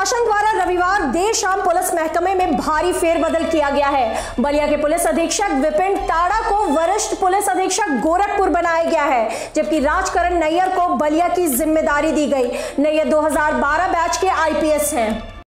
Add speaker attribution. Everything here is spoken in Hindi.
Speaker 1: प्रशासन द्वारा रविवार देर शाम पुलिस महकमे में भारी फेरबदल किया गया है। बलिया के पुलिस अधीक्षक विपिन टाड़ा को वरिष्ठ पुलिस अधीक्षक गोरखपुर बनाया गया है, जबकि राजकरण नैयर को बलिया की जिम्मेदारी दी गई। नैयर 2012 बैच के आईपीएस हैं।